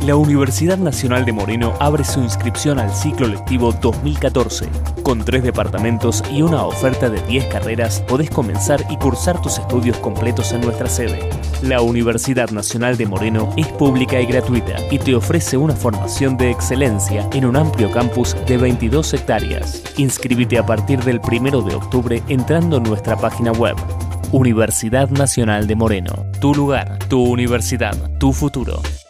La Universidad Nacional de Moreno abre su inscripción al ciclo lectivo 2014. Con 3 departamentos y una oferta de 10 carreras, podés comenzar y cursar tus estudios completos en nuestra sede. La Universidad Nacional de Moreno es pública y gratuita y te ofrece una formación de excelencia en un amplio campus de 22 hectáreas. Inscríbete a partir del 1 de octubre entrando en nuestra página web. Universidad Nacional de Moreno. Tu lugar, tu universidad, tu futuro.